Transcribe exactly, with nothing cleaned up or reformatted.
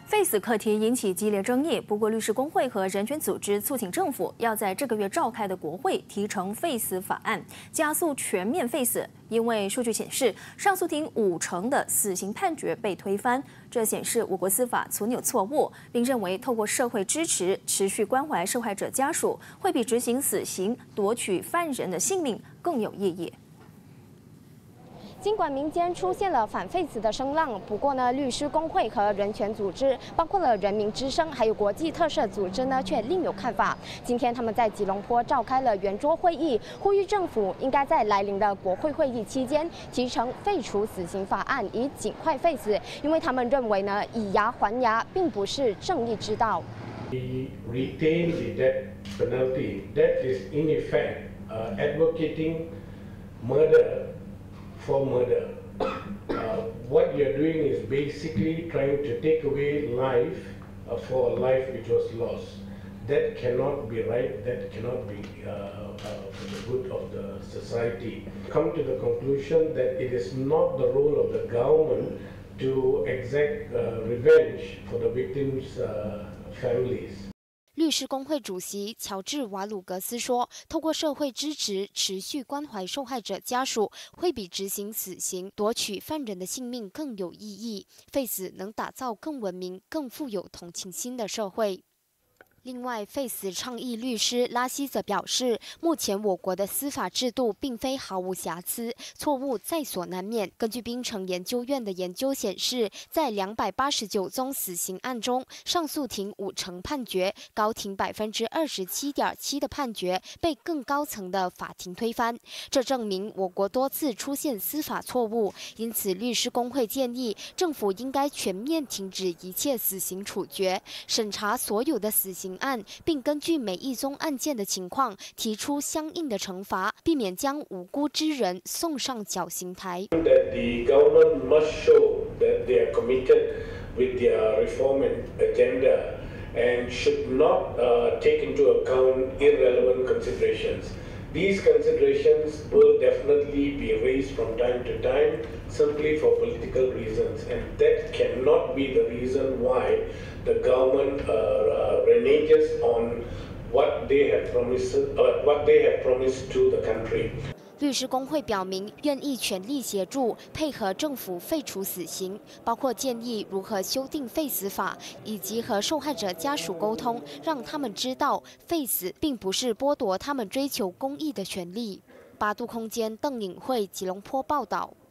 废死课题引起激烈争议，不过律师工会和人权组织促请政府要在这个月召开的国会提成废死法案，加速全面废死。因为数据显示，上诉庭五成的死刑判决被推翻，这显示我国司法存有错误，并认为透过社会支持、持续关怀受害者家属，会比执行死刑夺取犯人的性命更有意义。 尽管民间出现了反废死的声浪，不过呢，律师工会和人权组织，包括了人民之声，还有国际特赦组织呢，却另有看法。今天他们在吉隆坡召开了圆桌会议，呼吁政府应该在来临的国会会议期间提成废除死刑法案，以尽快废死。因为他们认为呢，以牙还牙并不是正义之道。 We retain the death penalty. That is in effect uh, advocating murder. For murder, uh, what you're doing is basically trying to take away life uh, for a life which was lost. That cannot be right. That cannot be uh, uh, for the good of the society. Come to the conclusion that it is not the role of the government to exact uh, revenge for the victims' uh, families. 律师工会主席乔治·瓦鲁格斯说：“透过社会支持、持续关怀受害者家属，会比执行死刑夺取犯人的性命更有意义。废死能打造更文明、更富有同情心的社会。” 另外，废死倡议律师拉希则表示，目前我国的司法制度并非毫无瑕疵，错误在所难免。根据槟城研究院的研究显示，在两百八十九宗死刑案中，上诉庭五成判决，高庭百分之二十七点七的判决被更高层的法庭推翻。这证明我国多次出现司法错误，因此律师工会建议政府应该全面停止一切死刑处决，审查所有的死刑 案，并根据每一宗案件的情况提出相应的惩罚，避免将无辜之人送上绞刑台。 That the government must show that they are committed with their reform agenda and should not uh, take into account irrelevant considerations. These considerations will definitely be raised from time to time simply for political reasons, and that cannot be the reason why the government uh, uh, reneges on what they have promised, uh, what they have promised to the country. 律师工会表明愿意全力协助配合政府废除死刑，包括建议如何修订废死法，以及和受害者家属沟通，让他们知道废死并不是剥夺他们追求公义的权利。八度空间邓颖慧吉隆坡报道。